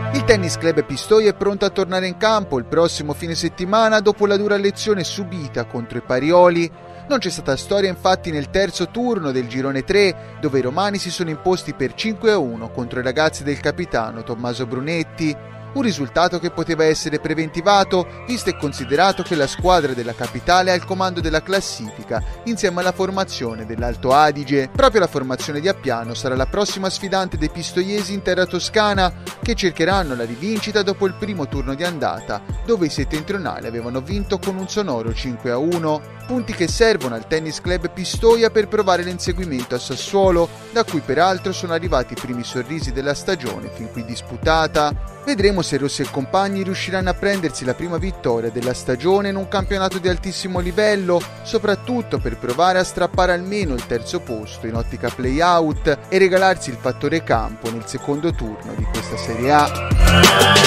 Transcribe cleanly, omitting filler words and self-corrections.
Il Tennis Club Pistoia è pronto a tornare in campo il prossimo fine settimana dopo la dura lezione subita contro i Parioli. Non c'è stata storia infatti nel terzo turno del girone 3, dove i romani si sono imposti per 5-1 contro i ragazzi del capitano Tommaso Brunetti. Un risultato che poteva essere preventivato, visto e considerato che la squadra della capitale ha il comando della classifica insieme alla formazione dell'Alto Adige. Proprio la formazione di Appiano sarà la prossima sfidante dei pistoiesi in terra toscana, che cercheranno la rivincita dopo il primo turno di andata, dove i settentrionali avevano vinto con un sonoro 5-1. Punti che servono al Tennis Club Pistoia per provare l'inseguimento a Sassuolo, da cui peraltro sono arrivati i primi sorrisi della stagione fin qui disputata. Vedremo se Rossi e compagni riusciranno a prendersi la prima vittoria della stagione in un campionato di altissimo livello, soprattutto per provare a strappare almeno il terzo posto in ottica play-out e regalarsi il fattore campo nel secondo turno di questa Serie A.